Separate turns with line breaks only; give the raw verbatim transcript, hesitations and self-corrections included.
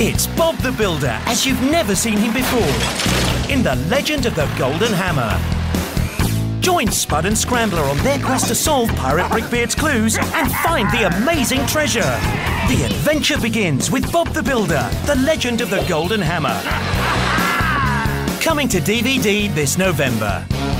It's Bob the Builder as you've never seen him before in The Legend of the Golden Hammer. Join Spud and Scrambler on their quest to solve Pirate Brickbeard's clues and find the amazing treasure. The adventure begins with Bob the Builder, The Legend of the Golden Hammer. Coming to D V D this November.